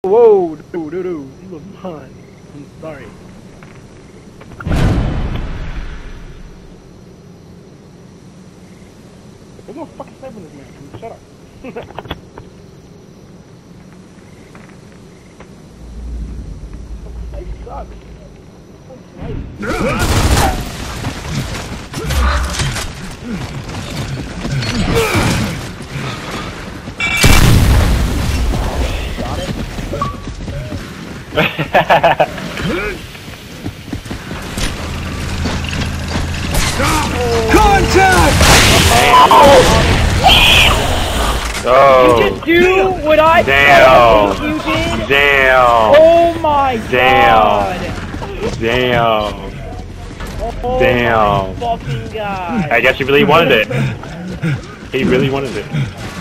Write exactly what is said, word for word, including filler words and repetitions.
Whoa, dude, dude, dude, he was mine. I'm sorry. There's no fucking sniper in this man. Shut up. They suck. Contact! Oh. You just do what I Damn. thought you did? Damn. Oh my Damn. god! Damn. Oh Damn. my fucking god! I guess he really wanted it. He really wanted it.